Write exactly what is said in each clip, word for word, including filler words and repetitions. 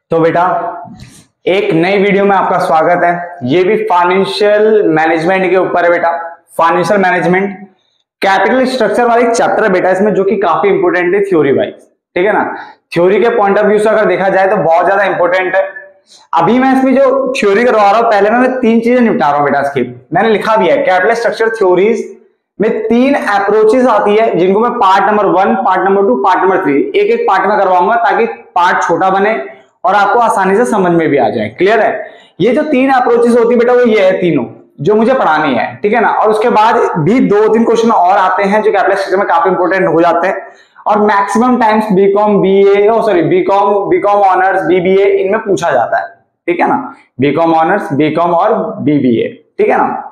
तो बेटा एक नई वीडियो में आपका स्वागत है। ये भी फाइनेंशियल मैनेजमेंट के ऊपर है बेटा। फाइनेंशियल मैनेजमेंट कैपिटल स्ट्रक्चर वाला एक चैप्टर है बेटा इसमें, जो कि काफी इंपोर्टेंट है थ्योरी वाइज, ठीक है ना। थ्योरी के पॉइंट ऑफ व्यू से अगर देखा जाए तो बहुत ज्यादा इंपॉर्टेंट है। अभी मैं इसमें जो थ्योरी करवा रहा हूं, पहले मैं तीन चीजें निपटा रहा हूं बेटा। इसकी मैंने लिखा भी है, कैपिटल स्ट्रक्चर थ्योरीज में तीन अप्रोचेस आती है, जिनको मैं part number one, part number two, part number three एक एक पार्ट में करवाऊंगा, ताकि पार्ट छोटा बने और आपको आसानी से समझ में भी आ जाए। क्लियर है? ये जो तीन अप्रोचेस होती है बेटा, वो ये है तीनों जो मुझे पढ़ानी है, ठीक है ना। और उसके बाद भी दो तीन क्वेश्चन और आते हैं जो कैपिटल स्ट्रक्चर में काफी इंपोर्टेंट हो जाते हैं, और maximum times BCom BA oh sorry BCom BCom honours BBA इनमें पूछा जाता है, ठीक है ना। बीकॉम ऑनर्स, बीकॉम और बीबीए, ठीक है ना।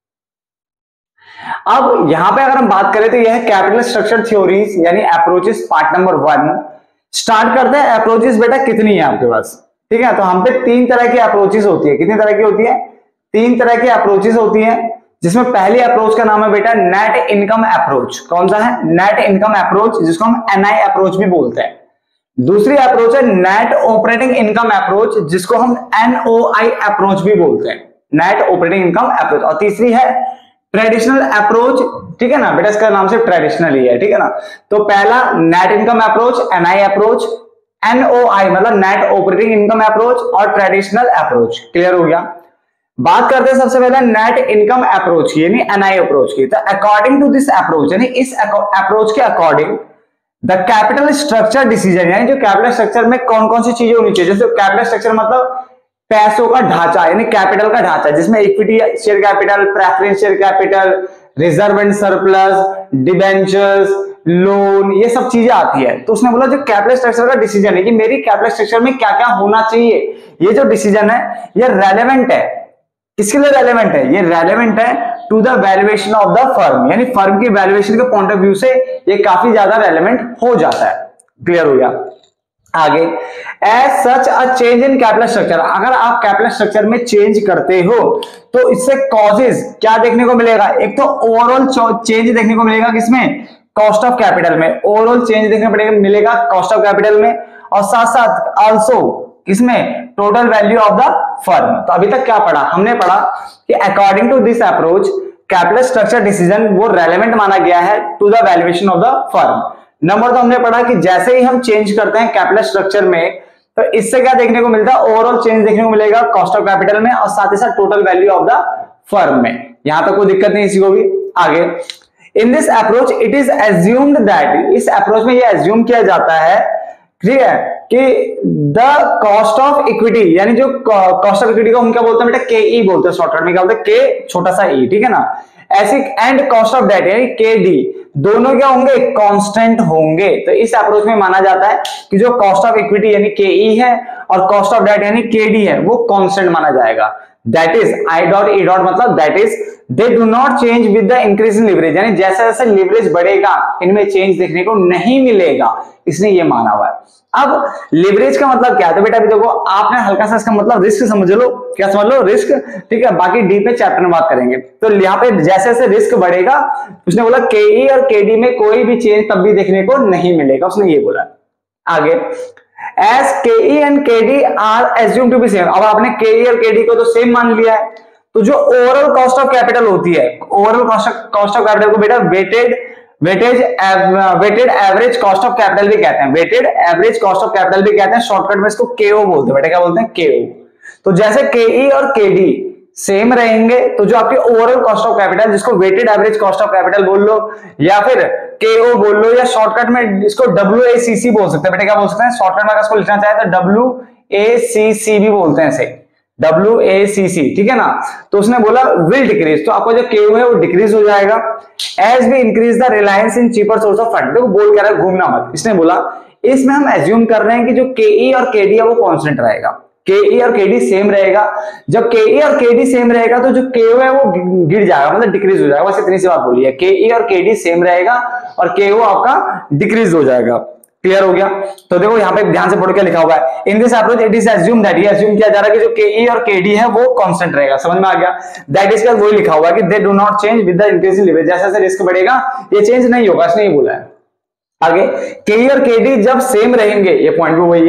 अब यहां पे अगर हम बात करें तो यह है कैपिटल स्ट्रक्चर थ्योरीज यानी approaches part number one. Start करते हैं। अप्रोचेस बेटा कितनी है आपके पास, ठीक है। तो हम पे तीन तरह की अप्रोचेस होती है। कितनी तरह की होती है? तीन तरह की अप्रोचेस होती है, जिसमें पहली अप्रोच का नाम है बेटा नेट इनकम अप्रोच। कौन सा है? नेट इनकम अप्रोच, जिसको हम एनआई अप्रोच भी बोलते हैं। दूसरी अप्रोच है नेट ऑपरेटिंग इनकम अप्रोच, जिसको हम एनओआई अप्रोच भी बोलते हैं, नेट ऑपरेटिंग इनकम अप्रोच। और तीसरी है ट्रेडिशनल अप्रोच, ठीक है ना बेटा। इसका नाम सिर्फ ट्रेडिशनल ही है, ठीक है ना। तो पहला net income approach, NI approach, NOI मतलब नेट ऑपरेटिंग इनकम अप्रोच, और ट्रेडिशनल अप्रोच। क्लियर हो गया? बात करते हैं सबसे पहले नेट इनकम अप्रोच की यानी एनआई अप्रोच की। तो अकॉर्डिंग टू दिस अप्रोच यानी इस अप्रोच के according the capital structure decision, यानी जो कैपिटल स्ट्रक्चर में कौन कौन सी चीजें होनी चाहिए। जैसे कैपिटल स्ट्रक्चर मतलब पैसों का ढांचा यानी कैपिटल का ढांचा, जिसमें equity share capital, preference share capital, reserve and surplus, debentures, loan, ये सब चीजें आती है। तो उसने बोला जो कैपिटल स्ट्रक्चर का डिसीजन है कि मेरी कैपिटल स्ट्रक्चर में क्या क्या होना चाहिए, ये जो डिसीजन है ये रेलेवेंट है। किसके लिए रेलेवेंट है? ये रेलेवेंट है to the valuation of the firm, यानी फर्म की वैल्यूएशन के पॉइंट ऑफ व्यू से ये काफी ज्यादा रेलेवेंट हो जाता है। क्लियर हो गया? आगे, as such a change in capital structure, अगर आप कैपिटल स्ट्रक्चर में चेंज करते हो तो इससे कॉजेज क्या देखने को मिलेगा? एक तो ओवरऑल चेंज देखने को मिलेगा, किसमें? कॉस्ट ऑफ कैपिटल में। ओवरऑल चेंज देखने को मिलेगा कॉस्ट ऑफ कैपिटल में, और साथ साथ आल्सो किसमें? Total value of the firm. तो अभी तक क्या पढ़ा हमने? पढ़ा कि according to this approach capital structure decision वो रेलेवेंट माना गया है to the valuation of the firm. Number तो हमने पढ़ा कि जैसे ही हम चेंज करते हैं कैपिटल स्ट्रक्चर में, तो इससे क्या देखने को मिलता है? ओवरऑल चेंज देखने को मिलेगा कॉस्ट ऑफ कैपिटल में, और साथ ही साथ total value of the firm में। यहां तक कोई दिक्कत नहीं किसी को भी। आगे, in this approach it is assumed that, इस अप्रोच में यह एज्यूम किया जाता है, ठीक है, कि द कॉस्ट ऑफ इक्विटी यानी जो कॉस्ट ऑफ इक्विटी को हम क्या बोलते हैं बेटा? के ई बोलते हैं, शॉर्टकट में क्या बोलते हैं? के छोटा सा ई, ठीक है ना। ऐसे एंड कॉस्ट ऑफ डेट यानी के डी, दोनों क्या होंगे? कांस्टेंट होंगे। तो इस अप्रोच में माना जाता है कि जो कॉस्ट ऑफ इक्विटी यानी के ई है और कॉस्ट ऑफ डेट यानी के डी है, वो कांस्टेंट माना जाएगा। That is i dot e dot मतलब that is they do not change with the increase in leverage, यानी जैसे जैसे लिवरेज बढ़ेगा इनमें चेंज देखने को नहीं मिलेगा, इसने ये माना हुआ है। अब लिवरेज का मतलब क्या है? तो बेटा अभी देखो, आपने हल्का सा इसका मतलब रिस्क समझ लो। क्या समझ लो? रिस्क, ठीक है। बाकी डीप में चैप्टर में बात करेंगे। तो यहाँ पे जैसे जैसे रिस्क बढ़ेगा, उसने बोला के ई और के डी में कोई भी चेंज तब भी देखने को नहीं मिलेगा, उसने ये बोला। आगे, as K E and K D are assumed to be same, अब आपने K E और K D को तो सेम मान लिया है, तो जो ओवरऑल कॉस्ट ऑफ कैपिटल होती है, ओवरऑल कॉस्ट ऑफ कैपिटल को बेटा weighted weightage weighted average cost of capital भी कहते हैं, weighted average cost of capital भी कहते हैं। शॉर्टकट में इसको K O बोलते हैं बेटा। क्या बोलते हैं? K O। तो जैसे K E और K D सेम रहेंगे, तो जो आपकी ओवरऑल कॉस्ट ऑफ कैपिटल, जिसको weighted average cost of capital बोल लो, या फिर के ओ बोल लो, या शॉर्टकट में इसको डब्ल्यू ए सी सी बोल सकते हैं बेटा। क्या बोल सकते हैं? शॉर्टकट में अगर इसको लिखना चाहे तो डब्ल्यू ए सी सी भी बोलते हैं, सही, डब्ल्यू ए सी सी, ठीक है ना। तो उसने बोला विल डिक्रीज, तो आपको जो के ओ है वो डिक्रीज हो जाएगा। As we increase the reliance in cheaper source of fund, देखो बोल क्या रहा है, घूमना मत। इसने बोला इसमें हम एज्यूम कर रहे हैं कि जो के ई और के डी है वो कांस्टेंट रहेगा, के ई और के डी सेम रहेगा। जब के ई और के डी सेम रहेगा तो जो के ओ है वो गिर जाएगा, मतलब डिक्रीज हो जाएगा। बस इतनी सी बात बोली है, के ई और के डी सेम रहेगा और के ओ आपका डिक्रीज हो जाएगा। क्लियर हो गया? तो देखो यहाँ पे ध्यान से पढ़ के लिखा हुआ है, in this approach it is assume that, ये एज्यूम किया जा रहा है कि जो के ई और के डी है वो कांस्टेंट रहेगा। समझ में आ गया? दैट इज का वही लिखा हुआ है कि they do not change with the increase in leverage, जैसे जैसे रिस्क बढ़ेगा ये चेंज नहीं होगा, इसने ये बोला है। आगे, के ई और के डी जब सेम रहेंगे, ये पॉइंट भी वही है,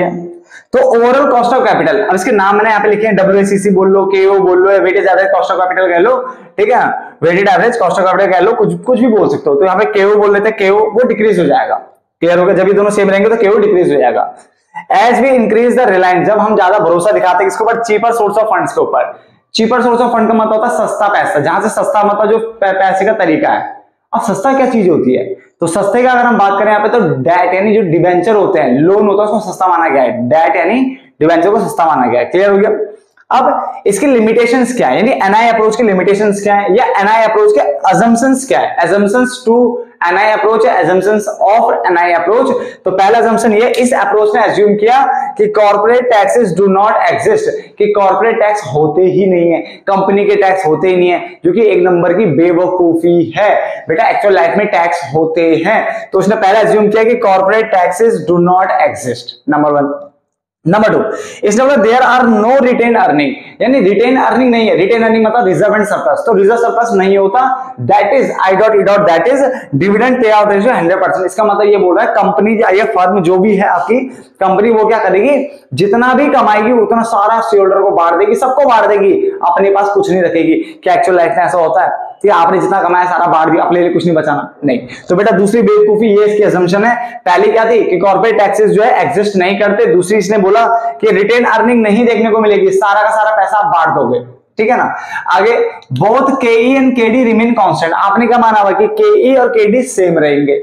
तो ओवरऑल कॉस्ट ऑफ कैपिटल, अब इसके नाम मैंने यहाँ पे लिखे हैं, डब्ल्यू सी सी बोल लो, के ओ बोल लो, weighted average cost of capital कह लो, ठीक है, weighted average cost of capital कह लो, कुछ कुछ भी बोल सकते हो। तो यहाँ पे के ओ बोल लेते हैं, के ओ वो डिक्रीज हो जाएगा, क्लियर होगा, जब ये दोनों सेम रहेंगे तो के ओ डिक्रीज हो जाएगा। As we increase the reliance, जब हम ज्यादा भरोसा दिखाते हैं किसके ऊपर, चीपर सोर्स ऑफ फंड्स के ऊपर। चीपर सोर्स ऑफ फंड का मतलब होता है सस्ता पैसा, जहां से सस्ता मतलब जो पैसे का तरीका है। अब सस्ता क्या चीज होती है, तो सस्ते का अगर हम बात करें यहाँ पे तो डेट यानी जो डिबेंचर होते हैं, लोन होता है, उसको सस्ता माना गया है, डेट यानी डिबेंचर को सस्ता माना गया है, क्लियर हो गया। अब इसकी लिमिटेशंस क्या है, यानी एनआई अप्रोच की लिमिटेशंस क्या है, या एनआई अप्रोच के अजम्पशंस क्या है, अजम्पशंस टू एनआई अप्रोच है, अजम्पशंस ऑफ एनआई अप्रोच। तो पहला अजम्पशन ये, इस अप्रोच ने एज्यूम किया कि corporate taxes do not exist, कि कॉर्पोरेट टैक्स होते ही नहीं है, कंपनी के टैक्स होते ही नहीं है, जो कि एक नंबर की बेवकूफी है बेटा, एक्चुअल लाइफ में टैक्स होते हैं। तो उसने पहला एज्यूम किया कि corporate taxes do not exist, number one. Number two, इसने बोला there are no retain earning, यानी रिटेन अर्निंग नहीं है, रिटेन अर्निंग मतलब रिजर्व एंड सरप्लस, तो रिजर्व सरप्लस नहीं होता, that is i dot e dot that is dividend pay out ratio hundred percent. इसका मतलब ये बोल रहा है कंपनी या फर्म जो भी है आपकी कंपनी, वो क्या करेगी, जितना भी कमाएगी उतना सारा शेयर होल्डर को बांट देगी, सबको बांट देगी, अपने पास कुछ नहीं रखेगी। क्या एक्चुअल लाइफ में ऐसा होता है कि आपने जितना कमाया सारा बांट दिया, अपने लिए कुछ नहीं बचाना, नहीं। तो बेटा दूसरी बेवकूफी ये इसकी असम्पशन है। पहली क्या थी कि कॉर्पोरेट टैक्सेस जो है एग्जिस्ट नहीं करते, दूसरी इसने बोला कि रिटेन अर्निंग नहीं देखने को मिलेगी, सारा का सारा पैसा आप बांट दोगे, ठीक है ना। आगे बोथ केई एंड केडी रिमेन कांस्टेंट, आपने क्या माना हुआ कि केई और केडी सेम रहेंगे।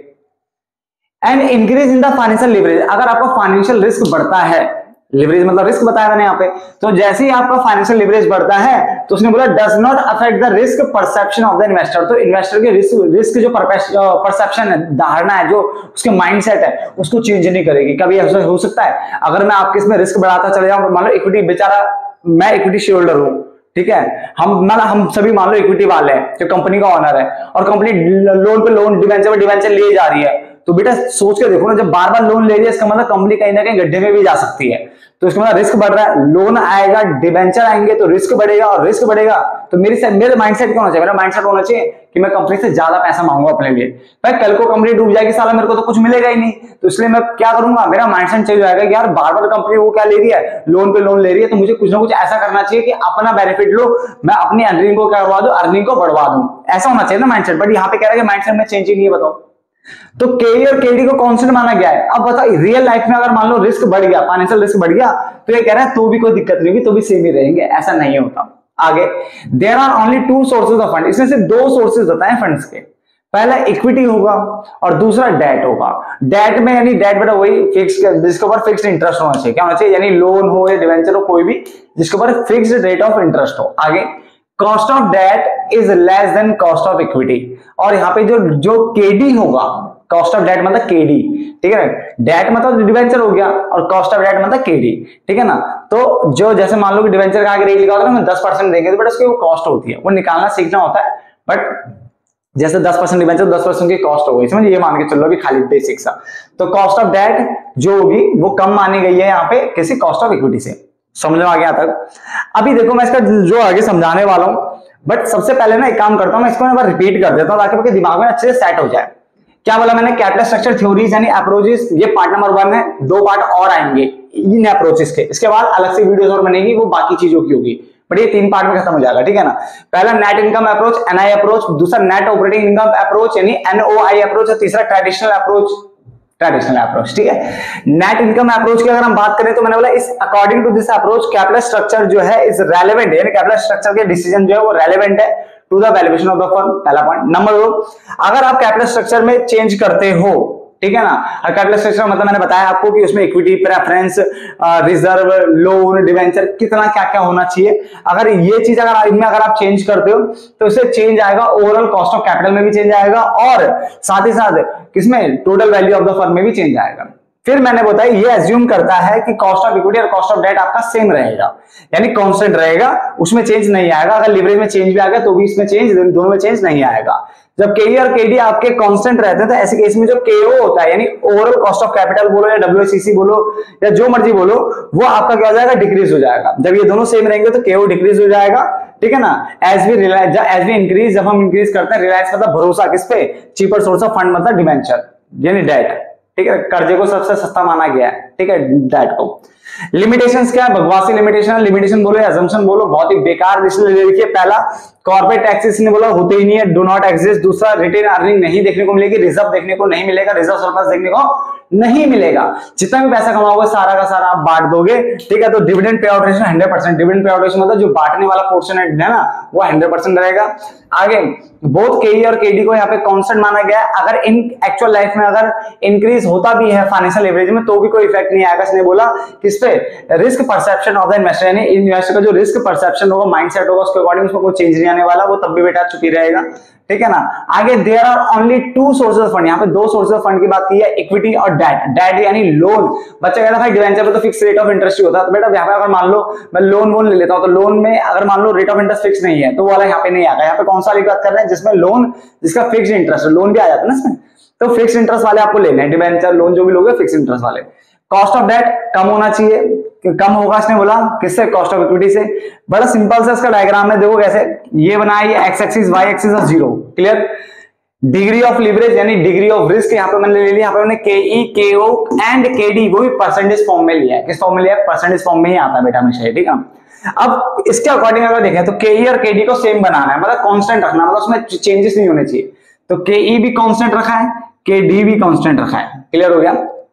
And increase in the financial leverage, अगर आपका फाइनेंशियल रिस्क बढ़ता है, लिवरेज मतलब रिस्क बताया मैंने यहाँ पे, तो जैसे ही आपका फाइनेंशियल लिवरेज बढ़ता है तो उसने बोला does not affect the risk perception of the investor, तो इन्वेस्टर के रिस्क रिस्क जो परसेप्शन है, धारणा है, जो उसके माइंडसेट है, उसको चेंज नहीं करेगी। कभी ऐसा हो सकता है अगर मैं आपके इसमें रिस्क बढ़ाता चले जाऊं, मान लो इक्विटी, बेचारा मैं इक्विटी शेयर होल्डर हूं, ठीक है, हम मतलब हम सभी मान लो इक्विटी वाले हैं, जो कंपनी का ओनर है, और कंपनी लोन पे लोन, डिवेंचर पे डिवेंचर लिए जा रही है, तो बेटा सोच के देखो ना, जब बार बार लोन ले रही है इसका मतलब कंपनी कहीं ना कहीं गड्ढे में भी जा सकती है, तो इसका मतलब रिस्क बढ़ रहा है, लोन आएगा, डिवेंचर आएंगे तो रिस्क बढ़ेगा, और रिस्क बढ़ेगा तो मेरी मेरे माइंडसेट क्या होना चाहिए, मेरा माइंडसेट होना चाहिए कि मैं कंपनी से ज्यादा पैसा मांगूंगा अपने लिए। भाई कल को कंपनी डूब जाएगी, साला मेरे को तो कुछ मिलेगा ही नहीं, तो इसलिए मैं क्या करूंगा, मेरा माइंडसेट चेंज हो जाएगा कि यार बार बार कंपनी वो क्या ले रही है, लोन पे लोन ले रही है, तो मुझे कुछ ना कुछ ऐसा करना चाहिए कि अपना बेनिफिट लो, मैं अपनी अर्निंग को क्या करवा दूं, अर्निंग को बढ़वा दूं, ऐसा होना चाहिए ना माइंडसेट। बट यहाँ पे कह रहा है कि माइंडसेट में चेंज ही नहीं है, बताओ। तो के और केडी को कांस्टेंट माना गया है। अब बताओ रियल लाइफ में अगर मान लो रिस्क बढ़ गया, फाइनेंशियल रिस्क बढ़ गया, तो ये कह रहा है तो भी कोई दिक्कत नहीं होगी, तो भी सेम ही रहेंगे, ऐसा नहीं होता। आगे there are only two sources of fund, इसमें से दो सोर्सेज बताए फंड्स के, पहला इक्विटी होगा और दूसरा डेट होगा। डेट में यानी डेट बेटा वही फिक्स, जिसके ऊपर फिक्स्ड इंटरेस्ट होना चाहिए, क्या होना चाहिए, यानी लोन हो या डिवेंचर हो, कोई भी जिसके ऊपर फिक्स्ड रेट ऑफ इंटरेस्ट हो। आगे cost of debt is less than cost of equity, और यहाँ पे जो जो केडी होगा, कॉस्ट ऑफ डेट मतलब केडी, ठीक है ना, डेट मतलब डिवेंचर हो गया और कॉस्ट ऑफ डेट मतलब केडी, ठीक है ना। तो जो जैसे मान लो कि डिवेंचर का आगे रेट लिखा होता है ना, दस परसेंट देंगे, तो बट उसकी वो कॉस्ट होती है, वो निकालना सीखना होता है। बट जैसे दस परसेंट डिवेंचर दस परसेंट की कॉस्ट हो गई, समझ, ये मान के चलो अभी खाली बेसिक सा। तो कॉस्ट ऑफ डेट जो होगी वो कम मानी गई है यहाँ पे किसी कॉस्ट ऑफ इक्विटी से, समझ में आ गया तक। अभी देखो मैं इसका जो आगे समझाने वाला हूं, बट सबसे पहले ना एक काम करता हूं, मैं इसको एक बार रिपीट कर देता हूं ताकि आपके दिमाग में अच्छे से सेट हो जाए। क्या बोला मैंने, कैपिटल स्ट्रक्चर थ्योरीज यानी अप्रोचेस, ये पार्ट नंबर वन है, दो पार्ट और आएंगे इन अप्रोचेस के, इसके बाद अलग से वीडियोस और बनेगी, वो बाकी चीजों की होगी, बट ये तीन पार्ट में खत्म हो जाएगा, ठीक है ना। पहला net income approach, NI approach, दूसरा नेट ऑपरेटिंग इनकम अप्रोच यानी एनओआई अप्रोच, और तीसरा ट्रेडिशनल अप्रोच, ट्रेडिशनल अप्रोच, ठीक है। नेट इनकम अप्रोच की अगर हम बात करें तो मैंने बोला इस according to this approach capital structure जो है इज रेलेवेंट, यानी कैपिटल स्ट्रक्चर के डिसीजन जो है वो रेलेवेंट है to the valuation of the firm, पहला पॉइंट। नंबर दो, अगर आप कैपिटल स्ट्रक्चर में चेंज करते हो, ठीक है ना, कैपिटल स्ट्रक्चर मतलब मैंने बताया आपको कि उसमें equity, preference, reserve, loan, debenture, कितना क्या क्या होना चाहिए। अगर ये चीज अगर इनमें अगर आप चेंज करते हो तो इससे चेंज आएगा, ओवरऑल कॉस्ट ऑफ कैपिटल में भी चेंज आएगा, और साथ ही साथ किसमें, total value of the firm में भी चेंज आएगा। फिर मैंने बताया ये एज्यूम करता है कि कॉस्ट ऑफ इक्विटी और कॉस्ट ऑफ डेट आपका सेम रहेगा, यानी कांस्टेंट रहेगा, उसमें चेंज नहीं आएगा। अगर लिवरेज में चेंज भी आ गया तो भी इसमें चेंज, दोनों में चेंज नहीं आएगा। जब केई और केडी आपके कांस्टेंट रहते हैं तो ऐसे केस में जो केओ होता है, यानी ओवरऑल कॉस्ट ऑफ कैपिटल बोलो या डब्ल्यूसीसी बोलो या जो मर्जी बोलो, वो आपका क्या हो जाएगा, डिक्रीज हो जाएगा। जब ये दोनों सेम रहेंगे तो केओ डिक्रीज हो जाएगा, ठीक है ना। As we reliance, as we increase, जब हम इंक्रीज करते हैं, रिलायंस मतलब भरोसा किस पे, चीपर सोर्स ऑफ फंड मतलब डिवेंचर यानी डेट, ठीक है, कर्जे को सबसे सस्ता माना गया है, ठीक है, डेट को। लिमिटेशंस क्या है, बकवासी लिमिटेशन, लिमिटेशन बोलो या assumption बोलो, बहुत ही बेकार। इसलिए देखिए पहला कॉर्पोरेट टैक्सेस ने बोला होते ही नहीं है, डू नॉट एग्जिस्ट। दूसरा रिटेन अर्निंग नहीं देखने को मिलेगी, रिजर्व देखने को नहीं मिलेगा, रिजर्व सरप्लस देखने को नहीं मिलेगा। जितना भी पैसा कमाओगे सारा का सारा आप बांट दोगे, ठीक है। तो dividend pay out ratio hundred percent, dividend pay out ratio मतलब जो बांटने वाला पोर्शन है ना वो हंड्रेड परसेंट रहेगा। आगे बोथ केई और केडी को यहाँ पे कांस्टेंट माना गया है। अगर इन एक्चुअल लाइफ में अगर इंक्रीज होता भी है फाइनेंशियल लेवरेज में तो भी कोई इफेक्ट नहीं आएगा। इसने बोला किस पे, risk perception of the investor, यानी इन्वेस्टर का जो रिस्क परसेप्शन होगा, माइंडसेट होगा, उसके अकॉर्डिंग उसमें कोई चेंज नहीं आने वाला, वो तब भी बेटा चुप ही रहेगा, ठीक है ना। आगे there are only two sources of fund, यहाँ पे दो सोर्सेज ऑफ फंड की बात की है, इक्विटी और डेट। डेट यानी लोन। बच्चा कहता है भाई डिवेंचर पे तो फिक्स रेट ऑफ इंटरेस्ट ही होता है, तो बेटा यहाँ पे अगर मान लो मैं लोन वोन ले लेता हूँ तो लोन में अगर मान लो रेट ऑफ इंटरेस्ट फिक्स नहीं है तो वो वाला यहाँ पे नहीं आएगा। यहाँ पे कौन सा वाली बात कर रहे हैं, जिसमें लोन जिसका फिक्स इंटरेस्ट है, लोन भी आ जाता है ना इसमें, तो फिक्स इंटरेस्ट वाले आपको लेने हैं, डिवेंचर लोन जो भी लोगे फिक्स इंटरेस्ट वाले। कॉस्ट ऑफ डेट कम होना चाहिए, कम होगा इसने बोला किससे, कॉस्ट ऑफ इक्विटी से। बड़ा सिंपल सा इसका डायग्राम है, देखो कैसे ये बनाया, ये एक्स एक्सिस वाई एक्सिस और zero, clear. Degree of leverage यानी डिग्री ऑफ रिस्क यहाँ पे मैंने ले लिया, यहाँ पे मैंने केई केओ एंड केडी वो भी परसेंटेज फॉर्म में लिया है। किस फॉर्म में लिया है, परसेंटेज फॉर्म में ही आता है बेटा हमेशा, ठीक है। अब इसके अकॉर्डिंग अगर देखें तो केई और केडी को सेम बनाना है, मतलब कांस्टेंट रखना, मतलब उसमें चेंजेस नहीं होने चाहिए। तो केई भी कांस्टेंट रखा है, केडी भी कांस्टेंट रखा है, क्लियर हो गया।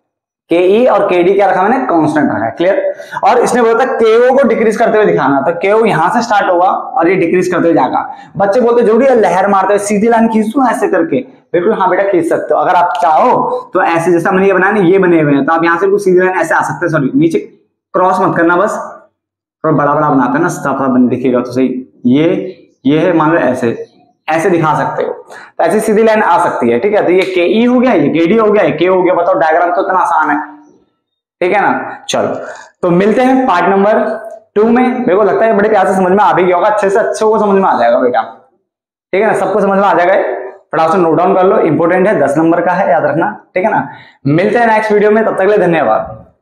केई और केडी क्या रखा मैंने, कांस्टेंट रखा है, क्लियर। और इसने बोला था केओ को डिक्रीज करते हुए दिखाना, तो केओ यहां से स्टार्ट होगा और ये डिक्रीज करते हुए जाएगा। बच्चे बोलते जरूरी है लहर मारते हुए सीधी लाइन खींच दूं ऐसे करके, बिल्कुल हाँ बेटा खींच सकते हो। अगर आप चाहो तो ऐसे, जैसा मैंने ये बनाया ये बने हुए हैं, तो आप यहाँ से सीधी लाइन ऐसे आ सकते हैं, सॉरी नीचे क्रॉस मत करना, बस थोड़ा बड़ा बड़ा बनाते हैं ना, साफ बन दिखेगा तो सही। ये ये है मान लो ऐसे ऐसे दिखा सकते हो, तो ऐसी सीधी लाइन आ सकती है, ठीक है। तो ये के ई हो गया, ये के डी हो गया, ये के हो गया। बताओ डायग्राम तो इतना आसान है, ठीक है ना। चलो तो मिलते हैं पार्ट नंबर टू में। मेरे को लगता है बड़े प्यार से समझ में आ भी गया होगा, अच्छे से अच्छे को समझ में आ जाएगा बेटा, ठीक है ना, सबको समझ में आ जाएगा। फटाफट से नोट डाउन कर लो, इंपॉर्टेंट है, दस नंबर का है, याद रखना, ठीक है ना। मिलते हैं नेक्स्ट वीडियो में, तब तक के लिए धन्यवाद।